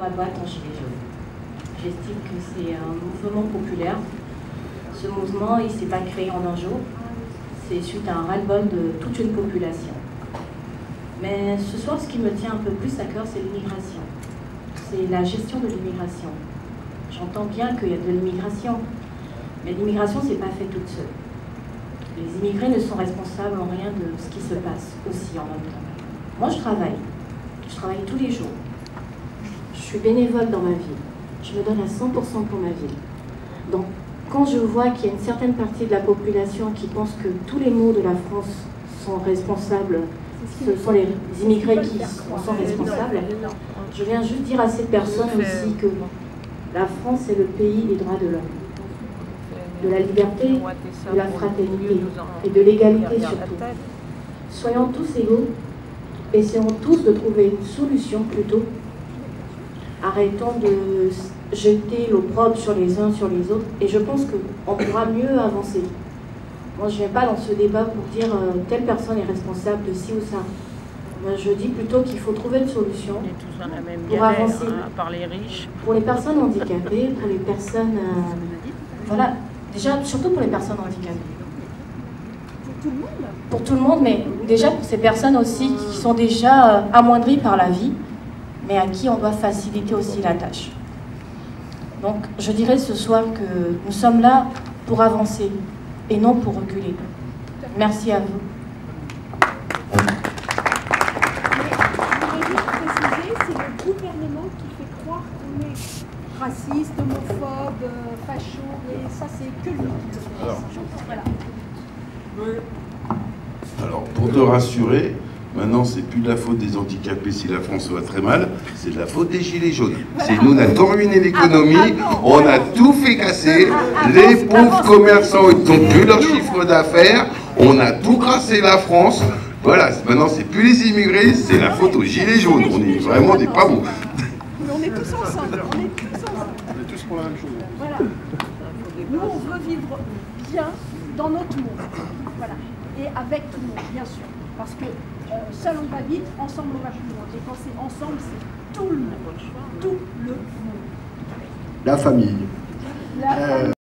boîte en gilet jaune. J'estime que c'est un mouvement populaire. Ce mouvement, il ne s'est pas créé en un jour. C'est suite à un ras-le-bol de toute une population. Mais ce soir, ce qui me tient un peu plus à cœur, c'est l'immigration. C'est la gestion de l'immigration. J'entends bien qu'il y a de l'immigration, mais l'immigration, c'est pas fait toute seule. Les immigrés ne sont responsables en rien de ce qui se passe aussi en même temps. Moi, je travaille tous les jours. Je suis bénévole dans ma vie. Je me donne à 100% pour ma vie. Donc, quand je vois qu'il y a une certaine partie de la population qui pense que tous les maux de la France sont responsables, ce sont les immigrés qui en sont responsables, je viens juste dire à cette personne aussi que la France est le pays des droits de l'homme, de la liberté, de la fraternité et de l'égalité surtout. Soyons tous égaux, essayons tous de trouver une solution plutôt. Arrêtons de jeter l'opprobre sur les uns, sur les autres, et je pense qu'on pourra mieux avancer. Moi, je ne viens pas dans ce débat pour dire telle personne est responsable de ci ou ça. Moi, je dis plutôt qu'il faut trouver une solution pour avancer. Par les riches. Pour les personnes handicapées, pour les personnes... voilà, déjà, surtout pour les personnes handicapées. Pour tout le monde? Pour tout le monde, mais déjà pour ces personnes aussi qui sont déjà amoindries par la vie, mais à qui on doit faciliter aussi la tâche. Donc, je dirais ce soir que nous sommes là pour avancer et non pour reculer. Merci à vous. C'est le gouvernement qui fait croire qu'on est raciste, homophobe, facho, et ça c'est que lui qui le fait. Voilà. Alors, pour te rassurer, maintenant c'est plus de la faute des handicapés si la France va très mal, c'est de la faute des gilets jaunes. C'est nous, on a tout ruiné l'économie, on a tout fait casser, les pauvres commerçants ils n'ont plus leur chiffre d'affaires, on a tout crassé la France. Voilà, maintenant c'est plus les immigrés, c'est la faute aux gilets jaunes. On est vraiment des pas beaux. Mais on est tous ensemble, on est tous ensemble. On est tous pour la même chose. Voilà. Nous, on veut vivre bien dans notre monde. Voilà. Et avec tout le monde, bien sûr. Parce que seul on va vite, ensemble on va plus loin. Et quand c'est ensemble, c'est tout le monde. Tout le monde. La famille.